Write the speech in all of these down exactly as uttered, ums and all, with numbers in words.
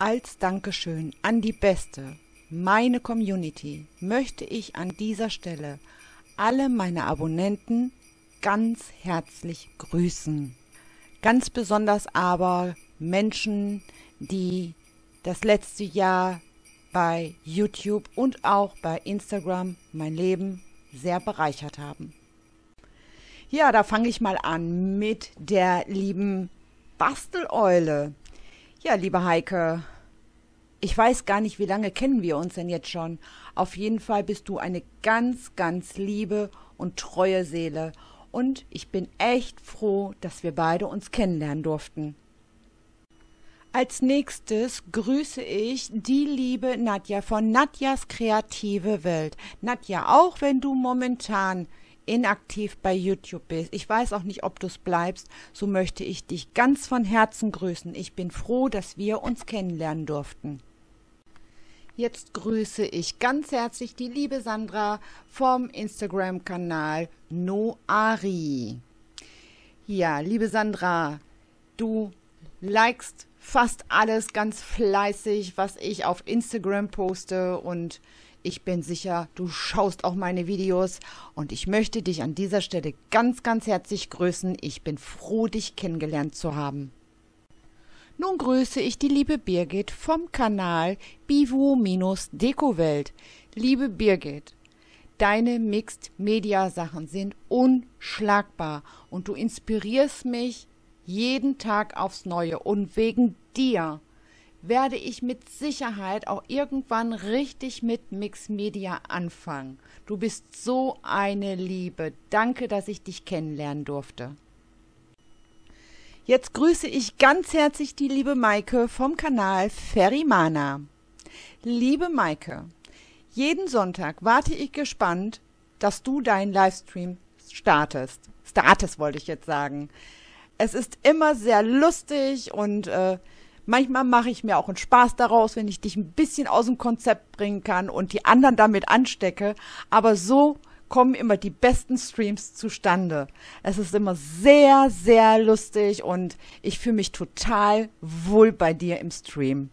Als Dankeschön an die Beste, meine Community, möchte ich an dieser Stelle alle meine Abonnenten ganz herzlich grüßen. Ganz besonders aber Menschen, die das letzte Jahr bei YouTube und auch bei Instagram mein Leben sehr bereichert haben. Ja, da fange ich mal an mit der lieben Basteleule. Ja, liebe Heike, ich weiß gar nicht, wie lange kennen wir uns denn jetzt schon. Auf jeden Fall bist du eine ganz, ganz liebe und treue Seele. Und ich bin echt froh, dass wir beide uns kennenlernen durften. Als nächstes grüße ich die liebe Nadja von Nadjas kreative Welt. Nadja, auch wenn du momentan inaktiv bei YouTube bist, ich weiß auch nicht, ob du es bleibst, so möchte ich dich ganz von Herzen grüßen. Ich bin froh, dass wir uns kennenlernen durften. Jetzt grüße ich ganz herzlich die liebe Sandra vom Instagram-Kanal Noari. Ja, liebe Sandra, du likest fast alles ganz fleißig, was ich auf Instagram poste, und ich bin sicher, du schaust auch meine Videos, und ich möchte dich an dieser Stelle ganz, ganz herzlich grüßen. Ich bin froh, dich kennengelernt zu haben. Nun grüße ich die liebe Birgit vom Kanal Bivu-Dekowelt. Liebe Birgit, deine Mixed-Media-Sachen sind unschlagbar und du inspirierst mich jeden Tag aufs Neue. Und wegen dir werde ich mit Sicherheit auch irgendwann richtig mit Mixed Media anfangen. Du bist so eine Liebe. Danke, dass ich dich kennenlernen durfte. Jetzt grüße ich ganz herzlich die liebe Maike vom Kanal Ferimana. Liebe Maike, jeden Sonntag warte ich gespannt, dass du deinen Livestream startest. Startest wollte ich jetzt sagen. Es ist immer sehr lustig und äh, manchmal mache ich mir auch einen Spaß daraus, wenn ich dich ein bisschen aus dem Konzept bringen kann und die anderen damit anstecke. Aber so kommen immer die besten Streams zustande. Es ist immer sehr, sehr lustig und ich fühle mich total wohl bei dir im Stream.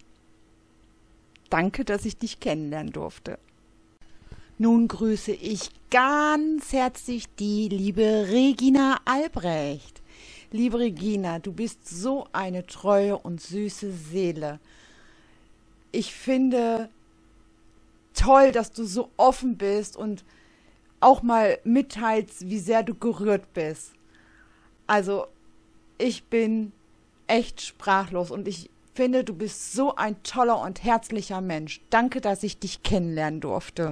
Danke, dass ich dich kennenlernen durfte. Nun grüße ich ganz herzlich die liebe Regina Albrecht. Liebe Regina, du bist so eine treue und süße Seele. Ich finde toll, dass du so offen bist und auch mal mitteilst, wie sehr du gerührt bist. Also, ich bin echt sprachlos und ich finde, du bist so ein toller und herzlicher Mensch. Danke, dass ich dich kennenlernen durfte.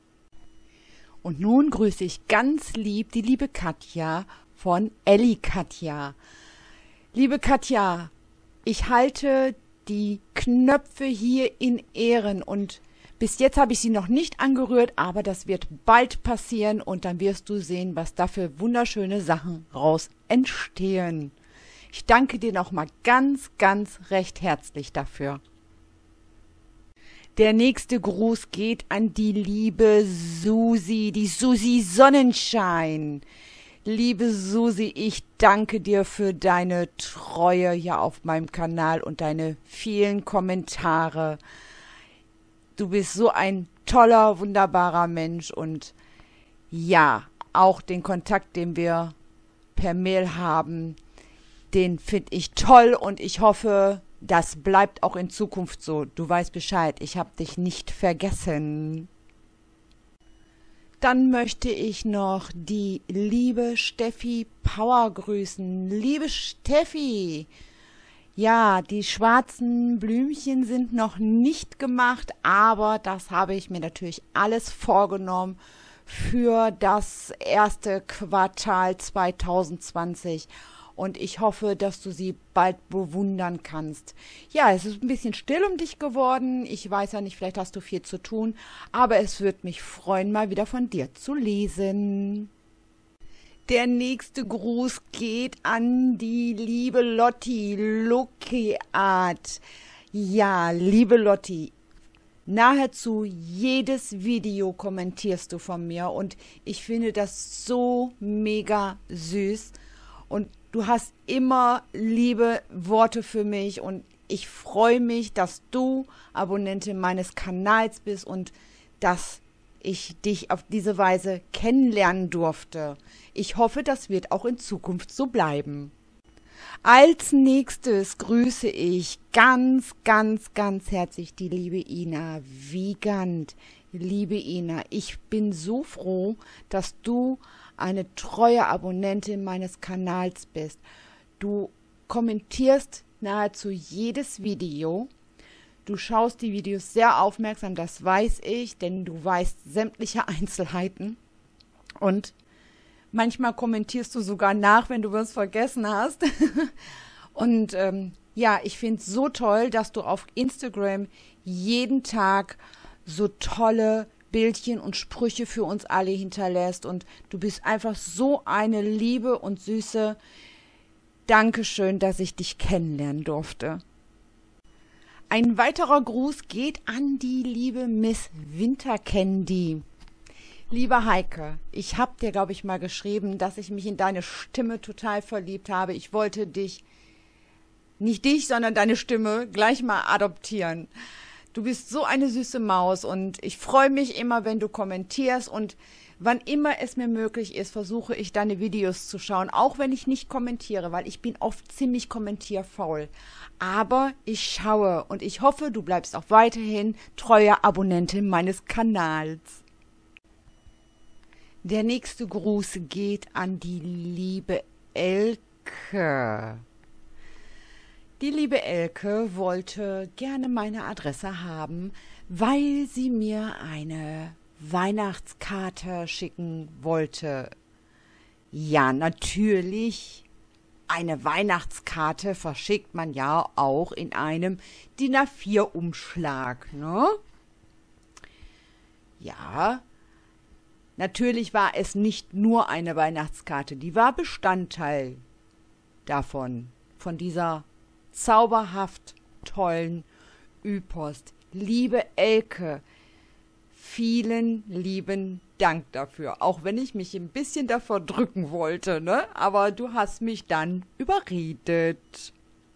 Und nun grüße ich ganz lieb die liebe Katja von Elli Katja. Liebe Katja, ich halte die Knöpfe hier in Ehren und bis jetzt habe ich sie noch nicht angerührt, aber das wird bald passieren und dann wirst du sehen, was da für wunderschöne Sachen raus entstehen. Ich danke dir nochmal ganz, ganz recht herzlich dafür. Der nächste Gruß geht an die liebe Susi, die Susi Sonnenschein. Liebe Susi, ich danke dir für deine Treue hier auf meinem Kanal und deine vielen Kommentare. Du bist so ein toller, wunderbarer Mensch und ja, auch den Kontakt, den wir per Mail haben, den finde ich toll und ich hoffe, das bleibt auch in Zukunft so. Du weißt Bescheid, ich habe dich nicht vergessen. Dann möchte ich noch die liebe Steffi Power grüßen. Liebe Steffi, ja, die schwarzen Blümchen sind noch nicht gemacht, aber das habe ich mir natürlich alles vorgenommen für das erste Quartal zweitausendzwanzig. Und ich hoffe, dass du sie bald bewundern kannst. Ja, es ist ein bisschen still um dich geworden. Ich weiß ja nicht, vielleicht hast du viel zu tun. Aber es würde mich freuen, mal wieder von dir zu lesen. Der nächste Gruß geht an die liebe Lotti, Lucky Art. Ja, liebe Lotti, nahezu jedes Video kommentierst du von mir. Und ich finde das so mega süß. Und du hast immer liebe Worte für mich und ich freue mich, dass du Abonnentin meines Kanals bist und dass ich dich auf diese Weise kennenlernen durfte. Ich hoffe, das wird auch in Zukunft so bleiben. Als nächstes grüße ich ganz, ganz, ganz herzlich die liebe Ina Wiegand. Liebe Ina, ich bin so froh, dass du eine treue Abonnentin meines Kanals bist. Du kommentierst nahezu jedes Video. Du schaust die Videos sehr aufmerksam, das weiß ich, denn du weißt sämtliche Einzelheiten. Und manchmal kommentierst du sogar nach, wenn du was vergessen hast. Und ähm, ja, ich finde es so toll, dass du auf Instagram jeden Tag so tolle Bildchen und Sprüche für uns alle hinterlässt. Und du bist einfach so eine liebe und süße. Dankeschön, dass ich dich kennenlernen durfte. Ein weiterer Gruß geht an die liebe Miss Wintercandy. Lieber Heike, ich habe dir, glaube ich, mal geschrieben, dass ich mich in deine Stimme total verliebt habe. Ich wollte dich, nicht dich, sondern deine Stimme gleich mal adoptieren. Du bist so eine süße Maus und ich freue mich immer, wenn du kommentierst und wann immer es mir möglich ist, versuche ich deine Videos zu schauen, auch wenn ich nicht kommentiere, weil ich bin oft ziemlich kommentierfaul. Aber ich schaue und ich hoffe, du bleibst auch weiterhin treue Abonnentin meines Kanals. Der nächste Gruß geht an die liebe Elke. Die liebe Elke wollte gerne meine Adresse haben, weil sie mir eine Weihnachtskarte schicken wollte. Ja, natürlich. Eine Weihnachtskarte verschickt man ja auch in einem D I N A vier Umschlag, ne? Ja, natürlich war es nicht nur eine Weihnachtskarte, die war Bestandteil davon, von dieser zauberhaft tollen Ü-Post. Liebe Elke, vielen lieben Dank dafür, auch wenn ich mich ein bisschen davor drücken wollte, ne? Aber du hast mich dann überredet.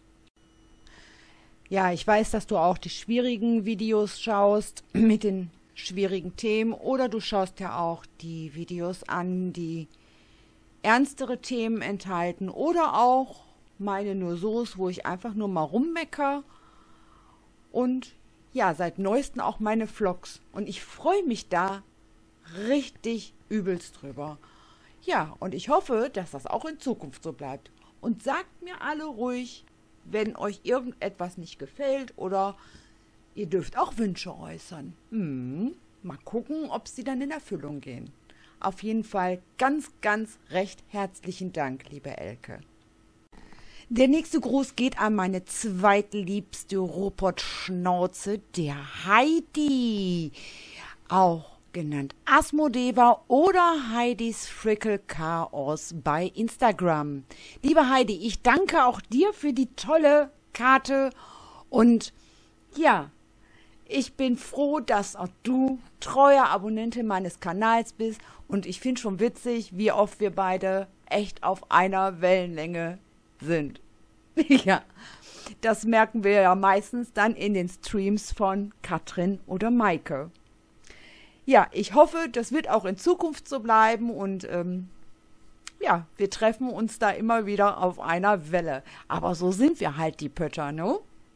Ja, ich weiß, dass du auch die schwierigen Videos schaust mit den schwierigen Themen oder du schaust ja auch die Videos an, die ernstere Themen enthalten oder auch meine nur so's, wo ich einfach nur mal rummecker und ja, seit neuestem auch meine Vlogs und ich freue mich da richtig übelst drüber. Ja, und ich hoffe, dass das auch in Zukunft so bleibt. Und sagt mir alle ruhig, wenn euch irgendetwas nicht gefällt oder ihr dürft auch Wünsche äußern. Hm, mal gucken, ob sie dann in Erfüllung gehen. Auf jeden Fall ganz, ganz recht herzlichen Dank, liebe Elke. Der nächste Gruß geht an meine zweitliebste Robotschnauze, der Heidi, auch genannt Asmodeva oder Heidis Frickle Chaos bei Instagram. Liebe Heidi, ich danke auch dir für die tolle Karte und ja, ich bin froh, dass auch du treuer Abonnentin meines Kanals bist und ich finde schon witzig, wie oft wir beide echt auf einer Wellenlänge sind. Ja, das merken wir ja meistens dann in den Streams von Katrin oder Maike. Ja, ich hoffe, das wird auch in Zukunft so bleiben und ähm, ja, wir treffen uns da immer wieder auf einer Welle. Aber so sind wir halt die Pötter, ne?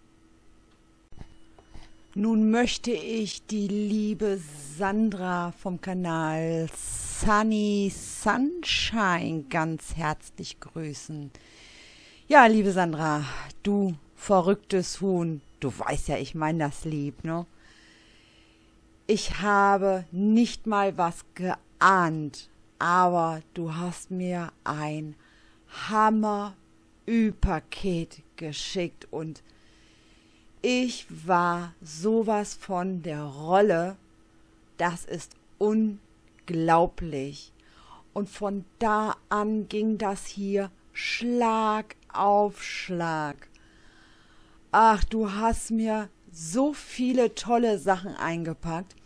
Nun möchte ich die liebe Sandra vom Kanal Sunny Sunshine ganz herzlich grüßen. Ja, liebe Sandra, du verrücktes Huhn, du weißt ja, ich meine das lieb, ne? Ich habe nicht mal was geahnt, aber du hast mir ein Hammer-Ü-Paket geschickt und ich war sowas von der Rolle, das ist unglaublich. Und von da an ging das hier Schlag auf Schlag. Ach, du hast mir so viele tolle Sachen eingepackt,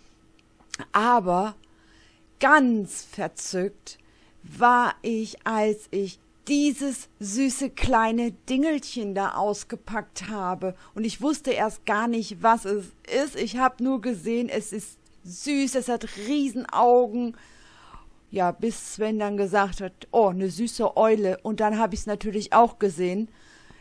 aber ganz verzückt war ich, als ich dieses süße kleine Dingelchen da ausgepackt habe. Und ich wusste erst gar nicht, was es ist. Ich habe nur gesehen, es ist süß, es hat Riesenaugen. Ja, bis Sven dann gesagt hat, oh, eine süße Eule. Und dann habe ich es natürlich auch gesehen.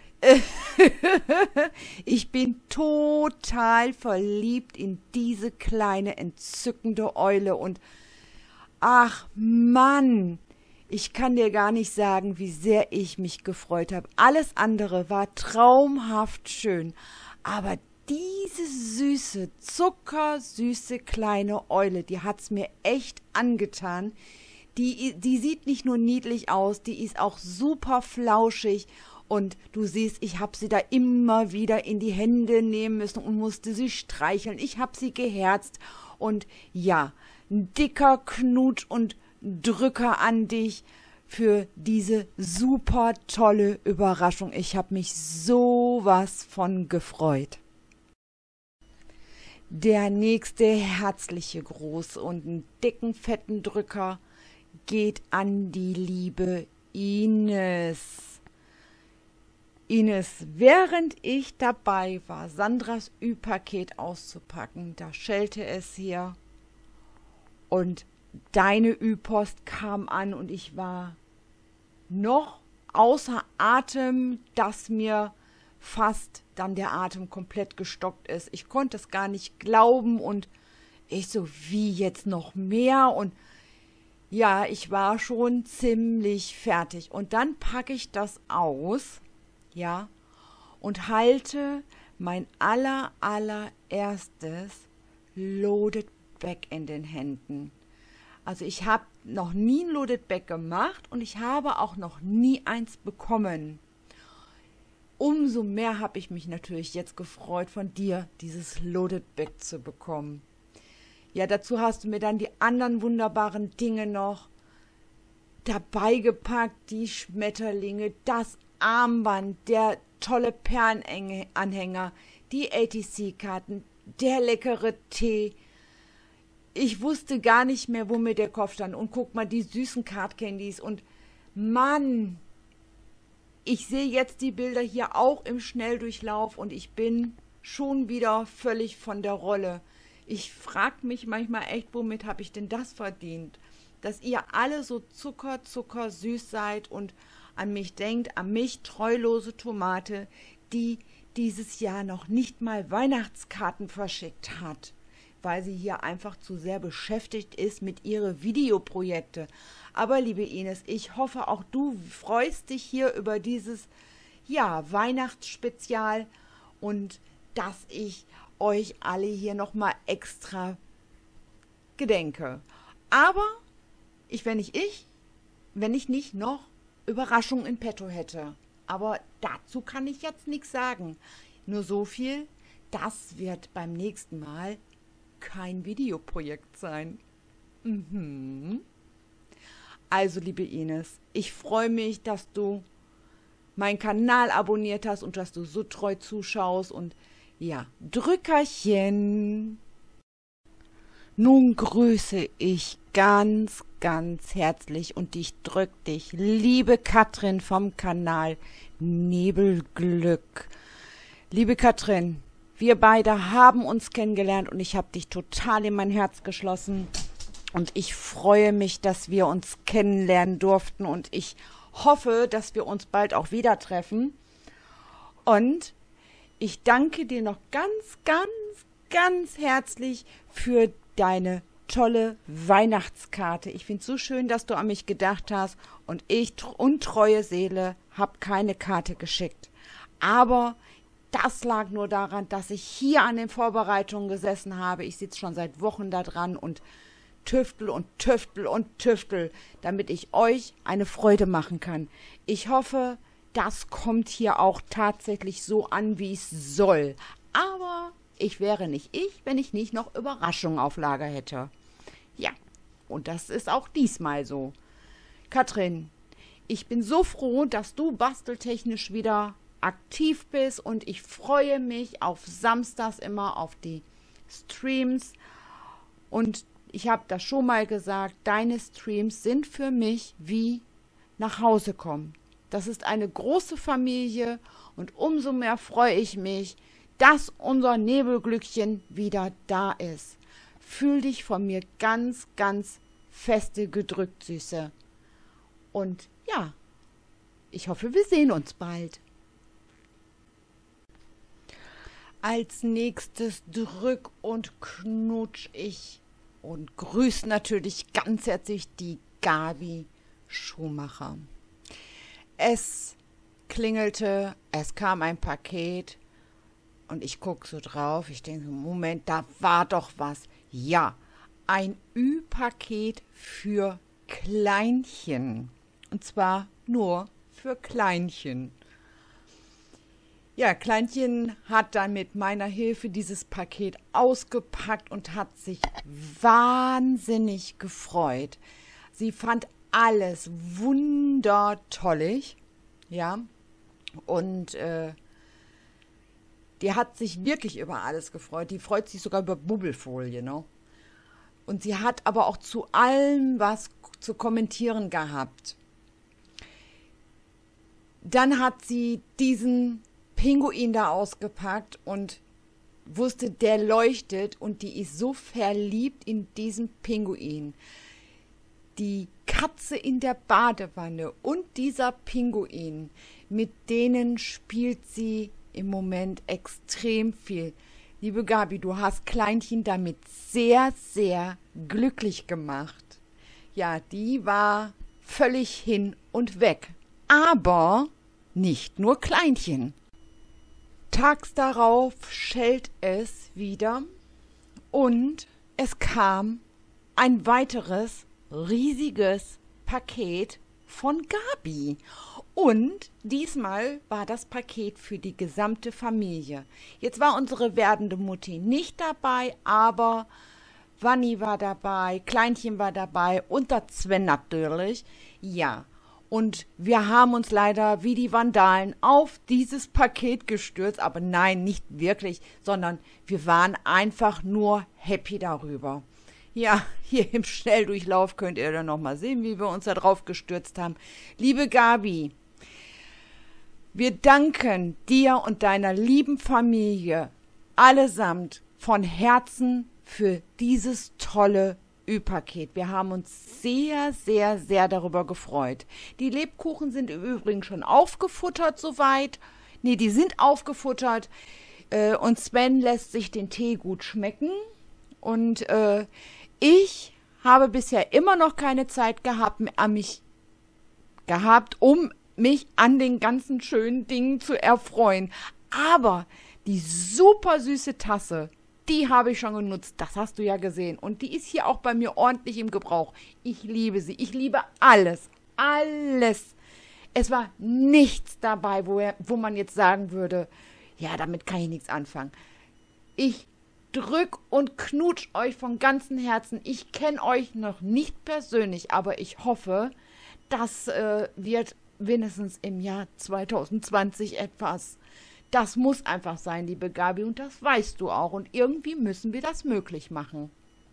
Ich bin total verliebt in diese kleine, entzückende Eule. Und ach Mann, ich kann dir gar nicht sagen, wie sehr ich mich gefreut habe. Alles andere war traumhaft schön. Aber diese süße, zuckersüße kleine Eule, die hat's mir echt angetan. Die, die sieht nicht nur niedlich aus, die ist auch super flauschig. Und du siehst, ich habe sie da immer wieder in die Hände nehmen müssen und musste sie streicheln. Ich habe sie geherzt. Und ja, ein dicker Knut und Drücker an dich für diese super tolle Überraschung. Ich habe mich sowas von gefreut. Der nächste herzliche Gruß und einen dicken, fetten Drücker geht an die liebe Ines. Ines, während ich dabei war, Sandras Ü-Paket auszupacken, da schellte es hier und deine Ü-Post kam an und ich war noch außer Atem, dass mir fast dann der Atem komplett gestockt ist. Ich konnte es gar nicht glauben und ich so, wie jetzt noch mehr? Und ja, ich war schon ziemlich fertig. Und dann packe ich das aus, ja, und halte mein aller, allererstes Loaded Bag in den Händen. Also ich habe noch nie ein Loaded Bag gemacht und ich habe auch noch nie eins bekommen. Umso mehr habe ich mich natürlich jetzt gefreut, von dir dieses Loaded Bag zu bekommen. Ja, dazu hast du mir dann die anderen wunderbaren Dinge noch dabei gepackt, die Schmetterlinge, das Armband, der tolle Perlenanhänger, die A T C-Karten, der leckere Tee. Ich wusste gar nicht mehr, wo mir der Kopf stand. Und guck mal, die süßen Card Candies. Und Mann, ich sehe jetzt die Bilder hier auch im Schnelldurchlauf und ich bin schon wieder völlig von der Rolle. Ich frage mich manchmal echt, womit habe ich denn das verdient? Dass ihr alle so zucker, zucker süß seid und an mich denkt, an mich, treulose Tomate, die dieses Jahr noch nicht mal Weihnachtskarten verschickt hat, weil sie hier einfach zu sehr beschäftigt ist mit ihren Videoprojekte. Aber liebe Ines, ich hoffe, auch du freust dich hier über dieses, ja, Weihnachtsspezial und dass ich euch alle hier nochmal extra gedenke. Aber ich, wenn nicht ich, wenn ich nicht noch Überraschung in petto hätte. Aber dazu kann ich jetzt nichts sagen. Nur so viel, das wird beim nächsten Mal kein Videoprojekt sein. Mhm. Also, liebe Ines, ich freue mich, dass du meinen Kanal abonniert hast und dass du so treu zuschaust. Und ja, Drückerchen. Nun grüße ich ganz, ganz herzlich und ich drück dich, liebe Katrin vom Kanal Nebelglück. Liebe Katrin, wir beide haben uns kennengelernt und ich habe dich total in mein Herz geschlossen. Und ich freue mich, dass wir uns kennenlernen durften und ich hoffe, dass wir uns bald auch wieder treffen. Und ich danke dir noch ganz, ganz, ganz herzlich für deine tolle Weihnachtskarte. Ich finde es so schön, dass du an mich gedacht hast und ich, untreue Seele, habe keine Karte geschickt. Aber das lag nur daran, dass ich hier an den Vorbereitungen gesessen habe. Ich sitze schon seit Wochen da dran und tüftel und tüftel und tüftel, damit ich euch eine Freude machen kann. Ich hoffe, das kommt hier auch tatsächlich so an, wie es soll. Aber ich wäre nicht ich, wenn ich nicht noch Überraschungen auf Lager hätte. Ja, und das ist auch diesmal so. Katrin, ich bin so froh, dass du basteltechnisch wieder aktiv bist und ich freue mich auf Samstags immer auf die Streams. Und ich habe das schon mal gesagt, deine Streams sind für mich wie nach Hause kommen. Das ist eine große Familie und umso mehr freue ich mich, dass unser Nebelglückchen wieder da ist. Fühl dich von mir ganz, ganz feste gedrückt, Süße. Und ja, ich hoffe, wir sehen uns bald. Als nächstes drück und knutsch ich und grüße natürlich ganz herzlich die Gabi Schumacher. Es klingelte, es kam ein Paket und ich gucke so drauf. Ich denke, Moment, da war doch was. Ja, ein Ü-Paket für Kleinchen. Und zwar nur für Kleinchen. Ja, Kleinchen hat dann mit meiner Hilfe dieses Paket ausgepackt und hat sich wahnsinnig gefreut. Sie fand alles wundertollig, ja, und äh, die hat sich wirklich über alles gefreut. Die freut sich sogar über Bubbelfolie, ne? Und sie hat aber auch zu allem was zu kommentieren gehabt. Dann hat sie diesen Pinguin da ausgepackt und wusste, der leuchtet und die ist so verliebt in diesen Pinguin. Die Katze in der Badewanne und dieser Pinguin, mit denen spielt sie im Moment extrem viel. Liebe Gabi, du hast Kleinchen damit sehr, sehr glücklich gemacht. Ja, die war völlig hin und weg. Aber nicht nur Kleinchen. Tags darauf schellt es wieder und es kam ein weiteres riesiges Paket von Gabi. Und diesmal war das Paket für die gesamte Familie. Jetzt war unsere werdende Mutti nicht dabei, aber Wanni war dabei, Kleinchen war dabei und der Sven natürlich. Ja, und wir haben uns leider wie die Vandalen auf dieses Paket gestürzt. Aber nein, nicht wirklich, sondern wir waren einfach nur happy darüber. Ja, hier im Schnelldurchlauf könnt ihr dann nochmal sehen, wie wir uns da drauf gestürzt haben. Liebe Gabi, wir danken dir und deiner lieben Familie allesamt von Herzen für dieses tolle Ü-Paket. Wir haben uns sehr, sehr, sehr darüber gefreut. Die Lebkuchen sind im Übrigen schon aufgefuttert soweit. Nee, die sind aufgefuttert. Äh, und Sven lässt sich den Tee gut schmecken. Und äh, ich habe bisher immer noch keine Zeit gehabt, an mich gehabt, um mich an den ganzen schönen Dingen zu erfreuen. Aber die super süße Tasse, die habe ich schon genutzt. Das hast du ja gesehen. Und die ist hier auch bei mir ordentlich im Gebrauch. Ich liebe sie. Ich liebe alles. Alles. Es war nichts dabei, wo, er, wo man jetzt sagen würde, ja, damit kann ich nichts anfangen. Ich drück und knutsch euch von ganzem Herzen. Ich kenne euch noch nicht persönlich, aber ich hoffe, das äh, wird wenigstens im Jahr zwanzig zwanzig etwas. Das muss einfach sein, liebe Gabi, und das weißt du auch. Und irgendwie müssen wir das möglich machen.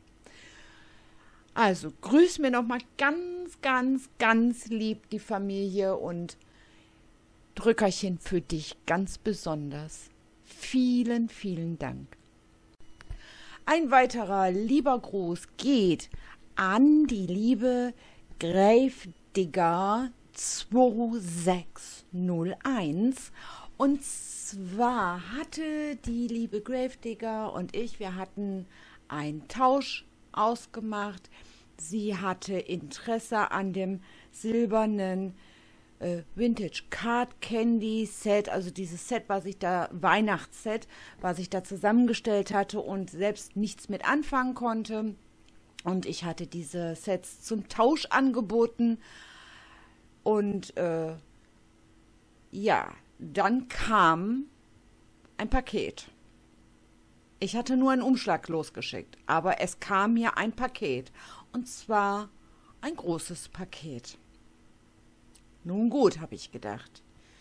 Also, grüß mir nochmal ganz, ganz, ganz lieb die Familie und Drückerchen für dich ganz besonders. Vielen, vielen Dank. Ein weiterer lieber Gruß geht an die liebe Gravedigger zwei sechs null eins. Und zwar hatte die liebe Gravedigger und ich, wir hatten einen Tausch ausgemacht. Sie hatte Interesse an dem silbernen äh, Vintage Card Candy Set, also dieses Set, was ich da, Weihnachtsset, was ich da zusammengestellt hatte und selbst nichts mit anfangen konnte. Und ich hatte diese Sets zum Tausch angeboten. Und äh, ja, dann kam ein Paket. Ich hatte nur einen Umschlag losgeschickt, aber es kam mir ein Paket. Und zwar ein großes Paket. Nun gut, habe ich gedacht.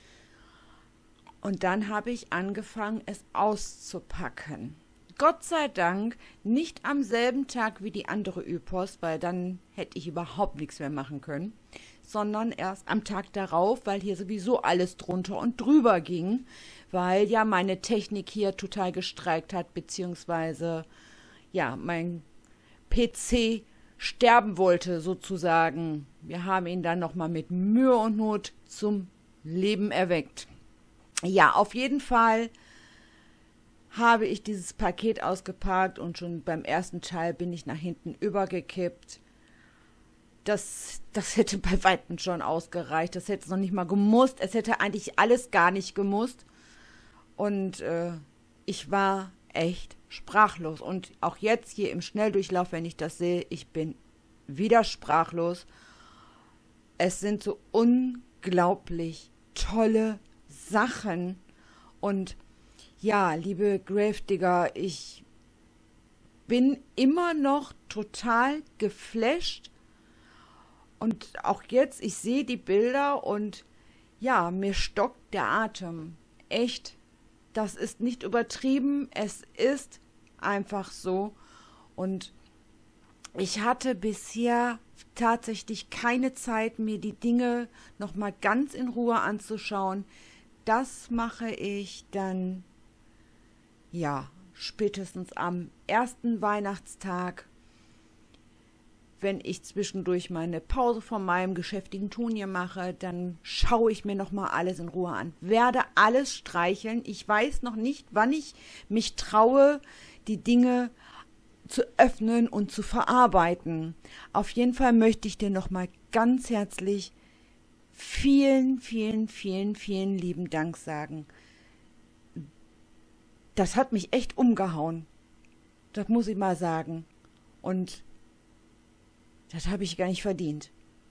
Und dann habe ich angefangen, es auszupacken. Gott sei Dank nicht am selben Tag wie die andere Ü-Post, weil dann hätte ich überhaupt nichts mehr machen können, sondern erst am Tag darauf, weil hier sowieso alles drunter und drüber ging, weil ja meine Technik hier total gestreikt hat, beziehungsweise ja, mein P C sterben wollte sozusagen. Wir haben ihn dann nochmal mit Mühe und Not zum Leben erweckt. Ja, auf jeden Fall habe ich dieses Paket ausgepackt und schon beim ersten Teil bin ich nach hinten übergekippt. Das, das hätte bei Weitem schon ausgereicht. Das hätte es noch nicht mal gemusst. Es hätte eigentlich alles gar nicht gemusst. Und äh, ich war echt sprachlos. Und auch jetzt hier im Schnelldurchlauf, wenn ich das sehe, ich bin wieder sprachlos. Es sind so unglaublich tolle Sachen. Und ja, liebe Gravedigger, ich bin immer noch total geflasht. Und auch jetzt, ich sehe die Bilder und ja, mir stockt der Atem. Echt, das ist nicht übertrieben, es ist einfach so. Und ich hatte bisher tatsächlich keine Zeit, mir die Dinge nochmal ganz in Ruhe anzuschauen. Das mache ich dann, ja, spätestens am ersten Weihnachtstag, wenn ich zwischendurch meine Pause von meinem geschäftigen Tun hier mache, dann schaue ich mir nochmal alles in Ruhe an. Werde alles streicheln. Ich weiß noch nicht, wann ich mich traue, die Dinge zu öffnen und zu verarbeiten. Auf jeden Fall möchte ich dir nochmal ganz herzlich vielen, vielen, vielen, vielen lieben Dank sagen. Das hat mich echt umgehauen. Das muss ich mal sagen. Und das habe ich gar nicht verdient.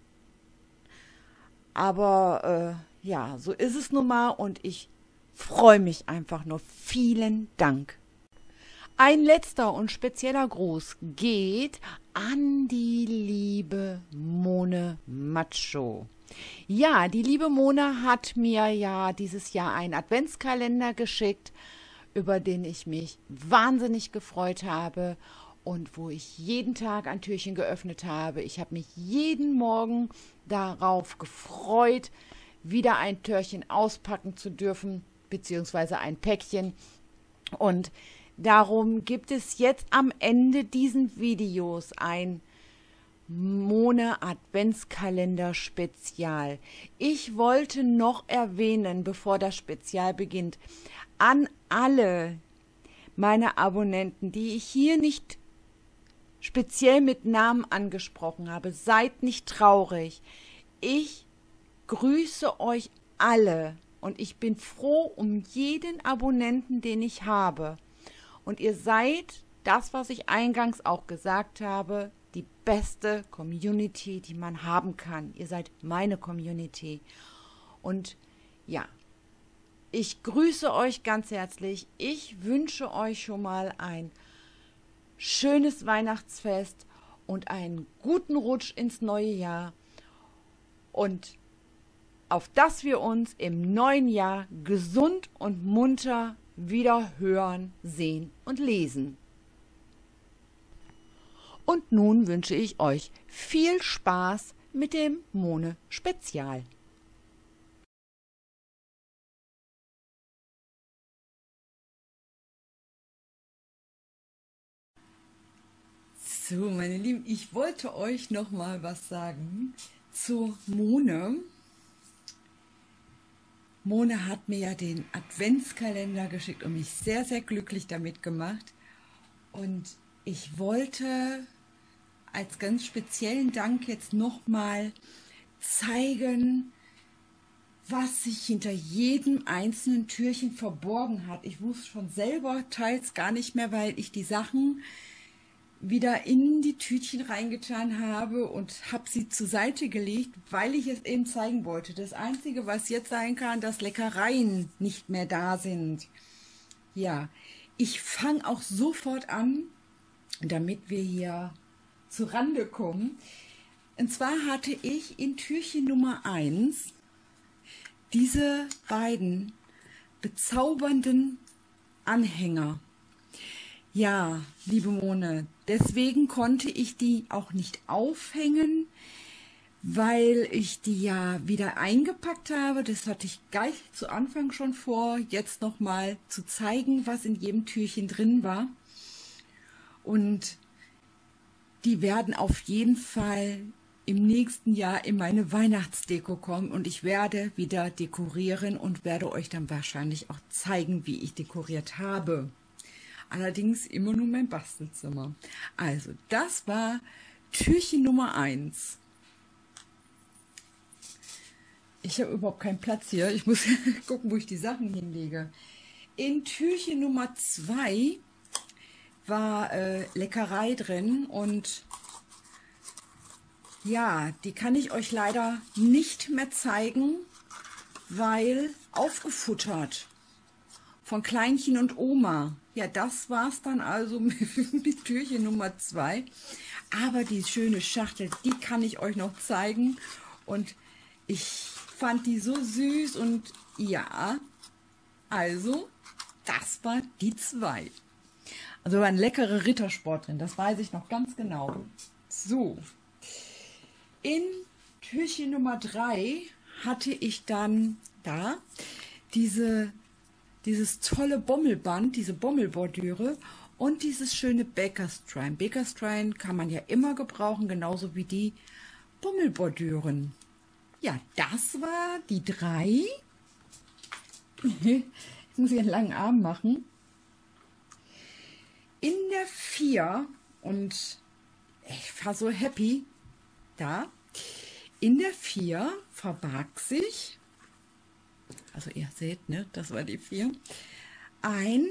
Aber äh, ja, so ist es nun mal und ich freue mich einfach nur. Vielen Dank. Ein letzter und spezieller Gruß geht an die liebe Mone Macho. Ja, die liebe Mone hat mir ja dieses Jahr einen Adventskalender geschickt, über den ich mich wahnsinnig gefreut habe. Und wo ich jeden Tag ein Türchen geöffnet habe. Ich habe mich jeden Morgen darauf gefreut, wieder ein Türchen auspacken zu dürfen, beziehungsweise ein Päckchen. Und darum gibt es jetzt am Ende diesen Videos ein Mone Adventskalender Spezial. Ich wollte noch erwähnen, bevor das Spezial beginnt, an alle meine Abonnenten, die ich hier nicht speziell mit Namen angesprochen habe, seid nicht traurig. Ich grüße euch alle und ich bin froh um jeden Abonnenten, den ich habe. Und ihr seid, das, was ich eingangs auch gesagt habe, die beste Community, die man haben kann. Ihr seid meine Community. Und ja, ich grüße euch ganz herzlich. Ich wünsche euch schon mal ein schönes Weihnachtsfest und einen guten Rutsch ins neue Jahr und auf dass wir uns im neuen Jahr gesund und munter wieder hören, sehen und lesen. Und nun wünsche ich euch viel Spaß mit dem Mone Spezial. So, meine Lieben, ich wollte euch noch mal was sagen zu Mone. Mone hat mir ja den Adventskalender geschickt und mich sehr, sehr glücklich damit gemacht. Und ich wollte als ganz speziellen Dank jetzt noch mal zeigen, was sich hinter jedem einzelnen Türchen verborgen hat. Ich wusste schon selber teils gar nicht mehr, weil ich die Sachen wieder in die Tütchen reingetan habe und habe sie zur Seite gelegt, weil ich es eben zeigen wollte. Das Einzige, was jetzt sein kann, dass Leckereien nicht mehr da sind. Ja, ich fange auch sofort an, damit wir hier zu Rande kommen. Und zwar hatte ich in Türchen Nummer eins diese beiden bezaubernden Anhänger. Ja, liebe Mone, deswegen konnte ich die auch nicht aufhängen, weil ich die ja wieder eingepackt habe. Das hatte ich gleich zu Anfang schon vor, jetzt nochmal zu zeigen, was in jedem Türchen drin war. Und die werden auf jeden Fall im nächsten Jahr in meine Weihnachtsdeko kommen und ich werde wieder dekorieren und werde euch dann wahrscheinlich auch zeigen, wie ich dekoriert habe. Allerdings immer nur mein Bastelzimmer. Also das war Türchen Nummer eins. Ich habe überhaupt keinen Platz hier. Ich muss gucken, wo ich die Sachen hinlege. In Türchen Nummer zwei war äh, Leckerei drin und ja, die kann ich euch leider nicht mehr zeigen, weil aufgefuttert von Kleinchen und Oma. Ja, das war's dann also mit Türchen Nummer zwei. Aber die schöne Schachtel, die kann ich euch noch zeigen und ich fand die so süß und ja, also das war die zwei. Also war ein leckerer Rittersport drin, das weiß ich noch ganz genau. So, in Türchen Nummer drei hatte ich dann da diese, dieses tolle Bommelband, diese Bommelbordüre und dieses schöne Bakerstrine. Bakerstrine kann man ja immer gebrauchen, genauso wie die Bommelbordüren. Ja, das war die drei. Jetzt muss ich einen langen Arm machen. In der vier, und ich war so happy, da, in der vier verbarg sich, also ihr seht, ne, das war die vier, ein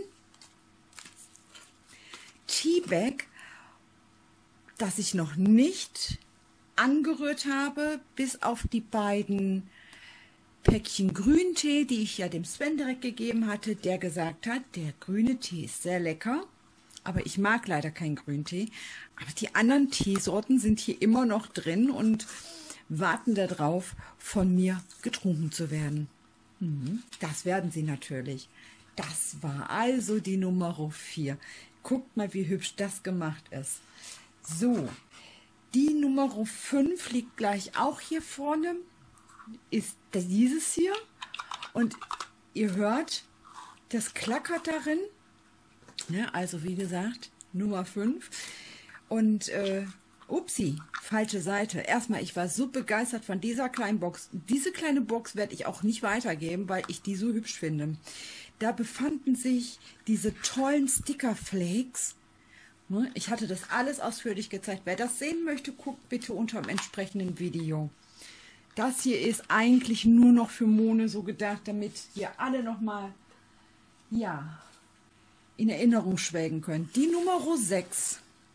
Teabag, das ich noch nicht angerührt habe, bis auf die beiden Päckchen Grüntee, die ich ja dem Sven direkt gegeben hatte, der gesagt hat, der grüne Tee ist sehr lecker, aber ich mag leider keinen Grüntee. Aber die anderen Teesorten sind hier immer noch drin und warten darauf, von mir getrunken zu werden. Mhm, das werden sie natürlich. Das war also die Nummer vier. Guckt mal, wie hübsch das gemacht ist. So, die Nummer fünf liegt gleich auch hier vorne. Ist dieses hier. Und ihr hört, das klackert darin. Ne, also wie gesagt, Nummer fünf. Und, äh, upsi, falsche Seite. Erstmal, ich war so begeistert von dieser kleinen Box. Diese kleine Box werde ich auch nicht weitergeben, weil ich die so hübsch finde. Da befanden sich diese tollen Sticker-Flakes. Ne, ich hatte das alles ausführlich gezeigt. Wer das sehen möchte, guckt bitte unter dem entsprechenden Video. Das hier ist eigentlich nur noch für Mone so gedacht, damit wir alle nochmal, ja, in Erinnerung schwelgen können. Die Nummer sechs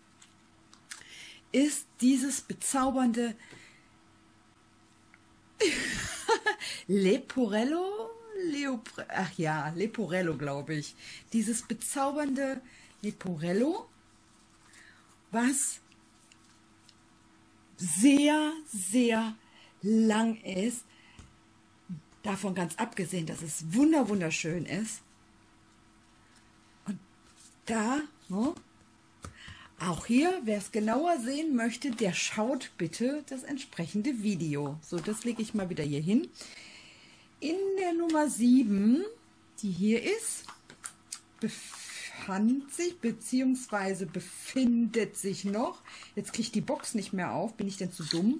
ist dieses bezaubernde Leporello, Leopre ach ja, Leporello, glaube ich. Dieses bezaubernde Leporello, was sehr, sehr lang ist. Davon ganz abgesehen, dass es wunder wunderschön ist. Und da, ne, auch hier, wer es genauer sehen möchte, der schaut bitte das entsprechende Video. So, das lege ich mal wieder hier hin. In der Nummer sieben, die hier ist, befand sich bzw. befindet sich noch, jetzt kriege ich die Box nicht mehr auf, bin ich denn zu dumm?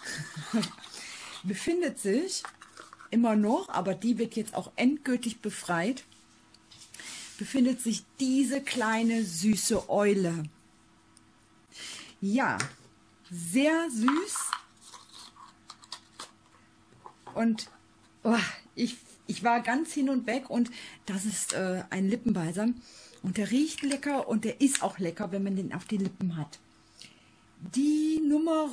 Befindet sich immer noch, aber die wird jetzt auch endgültig befreit, befindet sich diese kleine süße Eule. Ja, sehr süß und oh, ich, ich war ganz hin und weg und das ist äh, ein Lippenbalsam und der riecht lecker und der ist auch lecker, wenn man den auf den Lippen hat. Die Nummer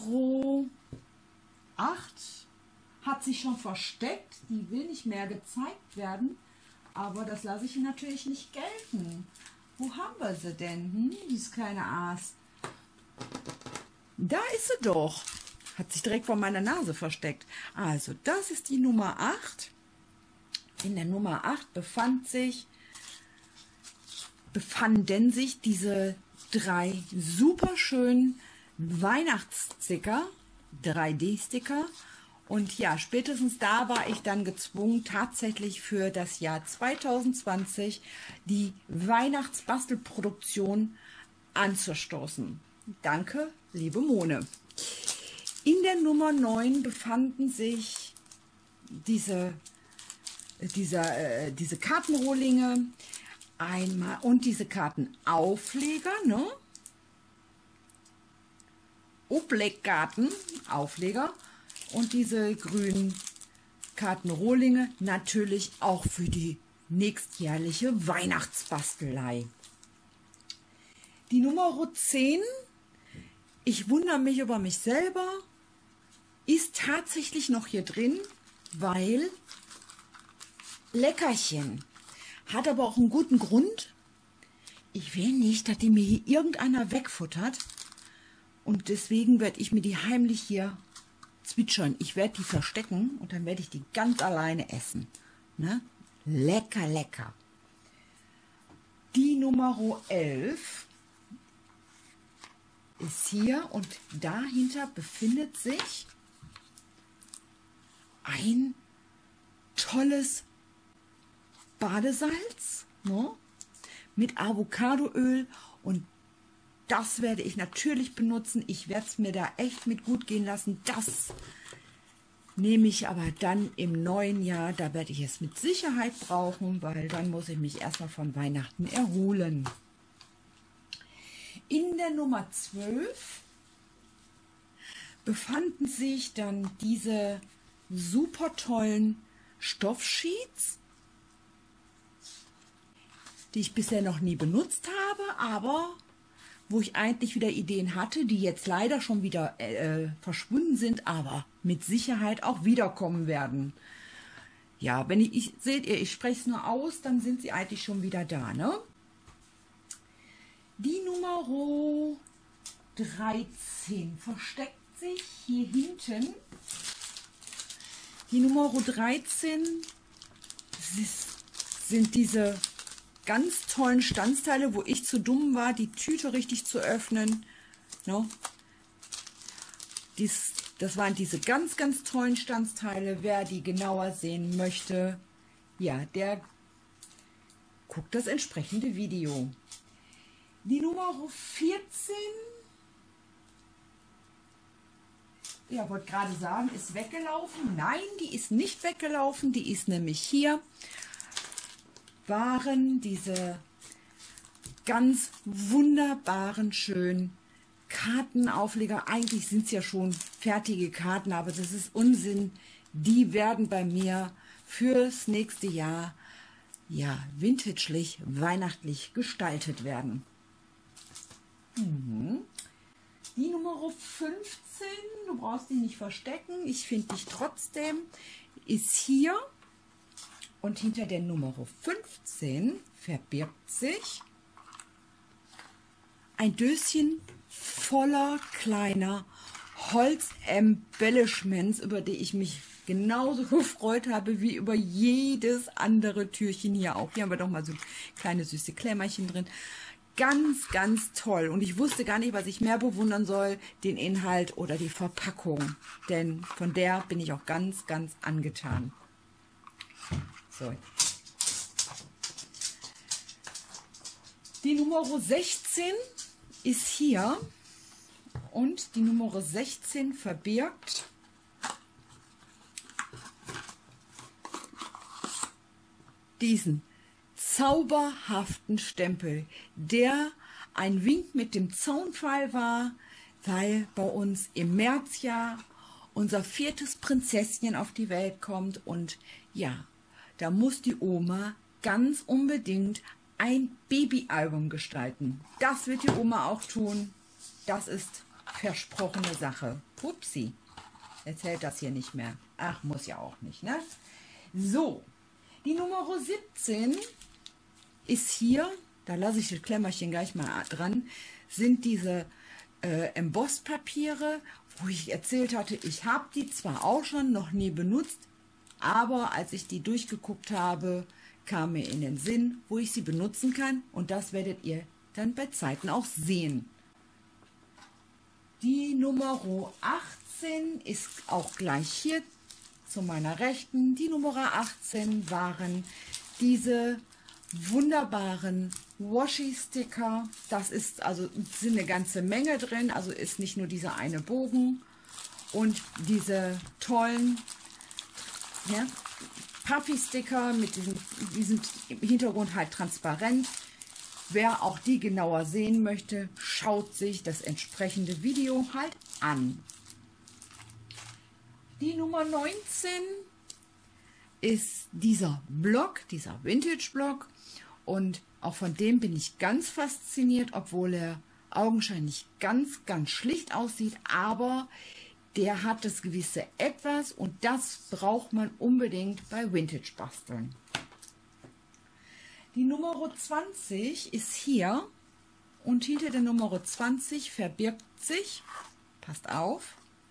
acht hat sich schon versteckt, die will nicht mehr gezeigt werden, aber das lasse ich natürlich nicht gelten. Wo haben wir sie denn? Hm, dieses kleine Aas. Da ist sie doch. Hat sich direkt vor meiner Nase versteckt. Also, das ist die Nummer acht. In der Nummer acht befand sich, befanden sich diese drei super schönen Weihnachtssticker. drei D Sticker. Und ja, spätestens da war ich dann gezwungen, tatsächlich für das Jahr zweitausendzwanzig die Weihnachtsbastelproduktion anzustoßen. Danke, liebe Mone. In der Nummer neun befanden sich diese, dieser, äh, diese Kartenrohlinge einmal und diese Kartenaufleger, ne? Oblegkarten, Aufleger. Und diese grünen Kartenrohlinge natürlich auch für die nächstjährliche Weihnachtsbastelei. Die Nummer zehn, ich wundere mich über mich selber, ist tatsächlich noch hier drin, weil Leckerchen. Hat aber auch einen guten Grund. Ich will nicht, dass die mir hier irgendeiner wegfuttert. Und deswegen werde ich mir die heimlich hier zwitschern. Ich werde die verstecken und dann werde ich die ganz alleine essen. Ne? Lecker, lecker. Die Nummer elf ist hier und dahinter befindet sich ein tolles Badesalz, ne? Mit Avocadoöl, und das werde ich natürlich benutzen. Ich werde es mir da echt mit gut gehen lassen. Das nehme ich aber dann im neuen Jahr. Da werde ich es mit Sicherheit brauchen, weil dann muss ich mich erstmal von Weihnachten erholen. In der Nummer zwölf befanden sich dann diese super tollen Stoffsheets, die ich bisher noch nie benutzt habe, aber wo ich eigentlich wieder Ideen hatte, die jetzt leider schon wieder äh, verschwunden sind, aber mit Sicherheit auch wiederkommen werden. Ja, wenn ich, ich seht ihr, ich spreche es nur aus, dann sind sie eigentlich schon wieder da, ne? Die Nummer dreizehn versteckt sich hier hinten. Die Nummer dreizehn sind diese ganz tollen Stanzteile, wo ich zu dumm war, die Tüte richtig zu öffnen. No? Dies, das waren diese ganz, ganz tollen Stanzteile. Wer die genauer sehen möchte, ja, der guckt das entsprechende Video. Die Nummer vierzehn, ja, wollte gerade sagen, ist weggelaufen. Nein, die ist nicht weggelaufen, die ist nämlich hier. Waren diese ganz wunderbaren, schönen Kartenaufleger. Eigentlich sind es ja schon fertige Karten, aber das ist Unsinn. Die werden bei mir fürs nächste Jahr, ja, vintagelich, weihnachtlich gestaltet werden. Mhm. Die Nummer fünfzehn, du brauchst die nicht verstecken, ich finde dich trotzdem, ist hier. Und hinter der Nummer fünfzehn verbirgt sich ein Döschen voller kleiner Holz-Embellishments, über die ich mich genauso gefreut habe wie über jedes andere Türchen hier auch. Hier haben wir doch mal so kleine süße Klemmerchen drin. Ganz, ganz toll. Und ich wusste gar nicht, was ich mehr bewundern soll, den Inhalt oder die Verpackung. Denn von der bin ich auch ganz, ganz angetan. So. Die Nummer sechzehn ist hier und die Nummer sechzehn verbirgt diesen zauberhaften Stempel, der ein Wink mit dem Zaunpfahl war, weil bei uns im März ja unser viertes Prinzesschen auf die Welt kommt und ja, da muss die Oma ganz unbedingt ein Babyalbum gestalten. Das wird die Oma auch tun. Das ist versprochene Sache. Pupsi, erzählt das hier nicht mehr. Ach, muss ja auch nicht, ne? So, die Nummer siebzehn ist hier, da lasse ich das Klemmerchen gleich mal dran, sind diese äh, Embosspapiere, wo ich erzählt hatte, ich habe die zwar auch schon noch nie benutzt, aber als ich die durchgeguckt habe, kam mir in den Sinn, wo ich sie benutzen kann. Und das werdet ihr dann bei Zeiten auch sehen. Die Nummer achtzehn ist auch gleich hier zu meiner Rechten. Die Nummer achtzehn waren diese wunderbaren Washi-Sticker. Das ist also sind eine ganze Menge drin, also ist nicht nur dieser eine Bogen und diese tollen, ja, Puffy-Sticker mit diesem, diesem Hintergrund halt transparent. Wer auch die genauer sehen möchte, schaut sich das entsprechende Video halt an. Die Nummer neunzehn ist dieser Block, dieser Vintage-Block, und auch von dem bin ich ganz fasziniert, obwohl er augenscheinlich ganz, ganz schlicht aussieht, aber der hat das gewisse Etwas und das braucht man unbedingt bei Vintage-Basteln. Die Nummer zwanzig ist hier und hinter der Nummer zwanzig verbirgt sich, passt auf,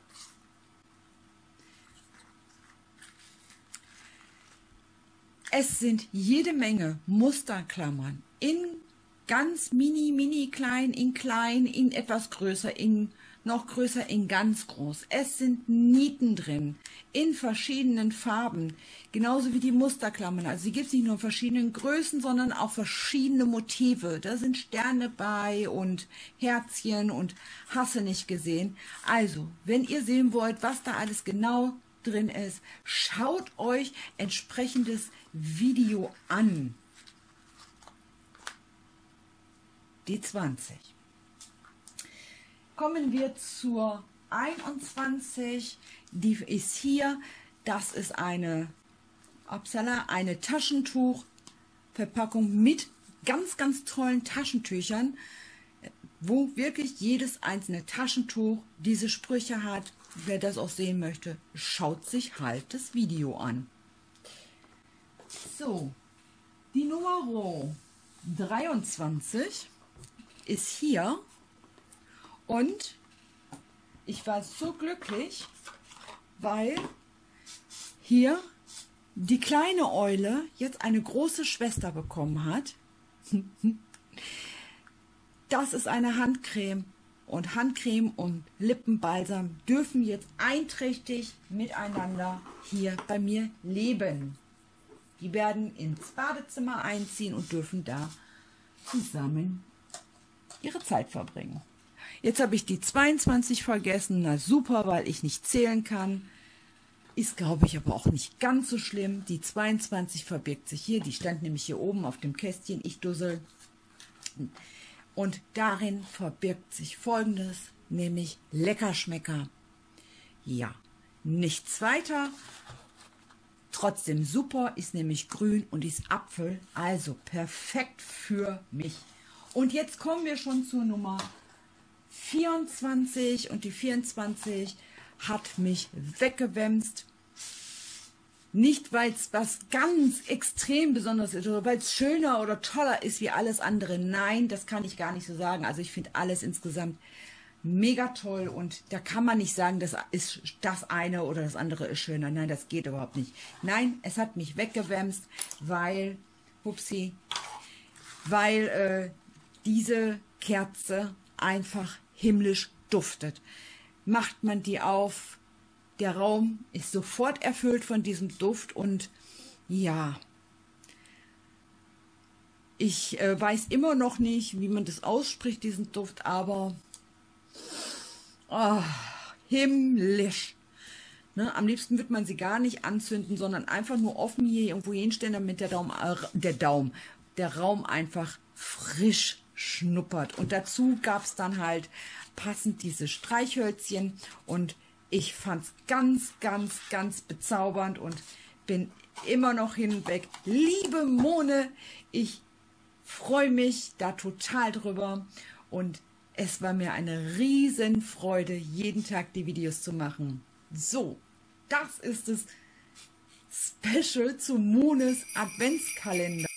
es sind jede Menge Musterklammern in ganz mini, mini klein, in klein, in etwas größer, in noch größer, in ganz groß. Es sind Nieten drin, in verschiedenen Farben, genauso wie die Musterklammern. Also die gibt es nicht nur in verschiedenen Größen, sondern auch verschiedene Motive. Da sind Sterne bei und Herzchen und hast du nicht gesehen. Also, wenn ihr sehen wollt, was da alles genau drin ist, schaut euch entsprechendes Video an. Die zwanzig. Kommen wir zur einundzwanzig. Die ist hier. Das ist eine, upsala, eine Taschentuchverpackung mit ganz, ganz tollen Taschentüchern, wo wirklich jedes einzelne Taschentuch diese Sprüche hat. Wer das auch sehen möchte, schaut sich halt das Video an. So, die Nummer dreiundzwanzig ist hier und ich war so glücklich, weil hier die kleine Eule jetzt eine große Schwester bekommen hat. Das ist eine Handcreme. Und Handcreme und Lippenbalsam dürfen jetzt einträchtig miteinander hier bei mir leben. Die werden ins Badezimmer einziehen und dürfen da zusammen ihre Zeit verbringen. Jetzt habe ich die zweiundzwanzig vergessen. Na super, weil ich nicht zählen kann. Ist, glaube ich, aber auch nicht ganz so schlimm. Die zweiundzwanzig verbirgt sich hier. Die stand nämlich hier oben auf dem Kästchen. Ich dussel. Und darin verbirgt sich Folgendes, nämlich Leckerschmecker. Ja, nichts weiter. Trotzdem super, ist nämlich grün und ist Apfel, also perfekt für mich. Und jetzt kommen wir schon zur Nummer vierundzwanzig und die vierundzwanzig hat mich weggewämst. Nicht, weil es was ganz extrem Besonderes ist oder weil es schöner oder toller ist wie alles andere. Nein, das kann ich gar nicht so sagen. Also ich finde alles insgesamt mega toll und da kann man nicht sagen, das ist das eine oder das andere ist schöner. Nein, das geht überhaupt nicht. Nein, es hat mich weggewämst, weil, upsie, weil äh, diese Kerze einfach himmlisch duftet. Macht man die auf, der Raum ist sofort erfüllt von diesem Duft und ja, ich äh, weiß immer noch nicht, wie man das ausspricht, diesen Duft, aber oh, himmlisch. Ne, am liebsten wird man sie gar nicht anzünden, sondern einfach nur offen hier irgendwo hinstellen, damit der Daumen, äh, der Daumen, der Raum einfach frisch schnuppert. Und dazu gab es dann halt passend diese Streichhölzchen und ich fand es ganz, ganz, ganz bezaubernd und bin immer noch hinweg. Liebe Mone, ich freue mich da total drüber und es war mir eine Riesenfreude, jeden Tag die Videos zu machen. So, das ist das Special zu Mones Adventskalender.